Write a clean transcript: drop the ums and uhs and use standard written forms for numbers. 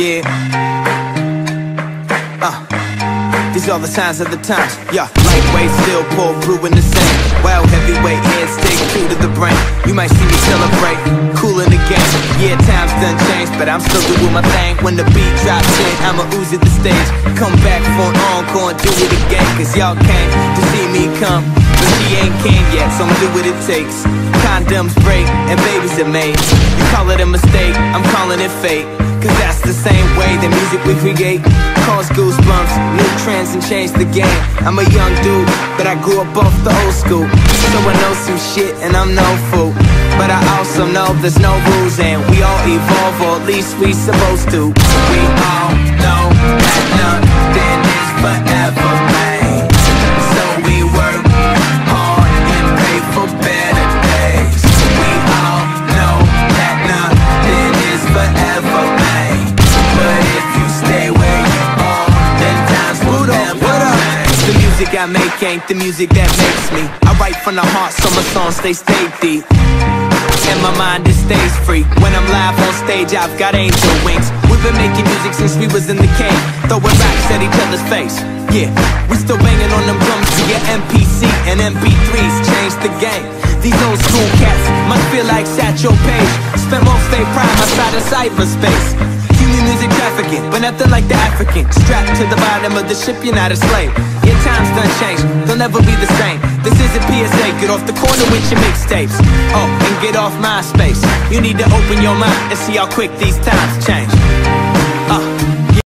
Yeah. These are the signs of the times. Yeah. Lightweight still pour brew in the same. While heavyweight heads take two to the brain. You might see me celebrate, cool in the game. Yeah, times done changed, but I'm still doing my thing. When the beat drops in, I'ma ooze at the stage. Come back for an encore and do it again. Cause y'all came to see me come, but she ain't came yet, so I'ma do what it takes. Condoms break and babies are made. You call it a mistake, I'm calling it fate. Cause that's the same way the music we create cause goosebumps, new trends and change the game. I'm a young dude, but I grew up off the old school. So I know some shit and I'm no fool, but I also know there's no rules and we all evolve, or at least we supposed to. We all know that nothing is forever, man. So we work hard and pray for better days. We all know that nothing is forever, man. But if you stay where you are, then times will never change. The music I make ain't the music that makes me. I write from the heart so my songs stay deep, and my mind it stays free. When I'm live on stage, I've got angel wings. We've been making music since we was in the cave, throwing rocks at each other's face. Yeah, we still banging on them drums to your MPC and MP3s changed the game. These old school cats must feel like Satchel Paige. Spent most they prime outside of cyberspace. Human music trafficking, but nothing like the African. Strapped to the bottom of the ship, you're not a slave. Your times done changed, they'll never be the same. This isn't PSA, get off the corner with your mixtapes. Oh, and get off MySpace. You need to open your mind and see how quick these times change.